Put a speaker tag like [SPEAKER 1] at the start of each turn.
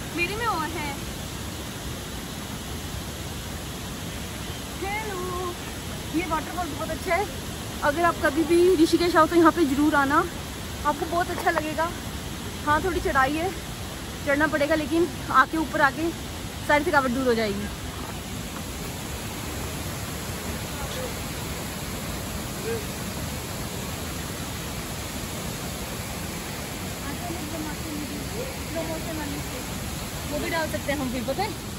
[SPEAKER 1] मेरे में और है। हेलो, ये वाटरफॉल बहुत अच्छा है। अगर आप कभी भी ऋषिकेश आओ तो यहाँ पे ज़रूर आना, आपको बहुत अच्छा लगेगा। हाँ थोड़ी चढ़ाई है, चढ़ना पड़ेगा, लेकिन आके ऊपर आके सारी थकावट दूर हो जाएगी। वो भी डाल सकते हैं हम भी, पता है।